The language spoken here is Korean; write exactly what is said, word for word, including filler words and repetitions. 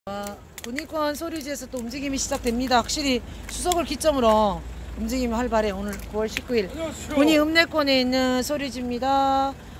아, 군인권 소리지에서 또 움직임이 시작됩니다. 확실히 추석을 기점으로 움직임이 활발해. 오늘 구월 십구일 군인 읍내권에 있는 소리지입니다.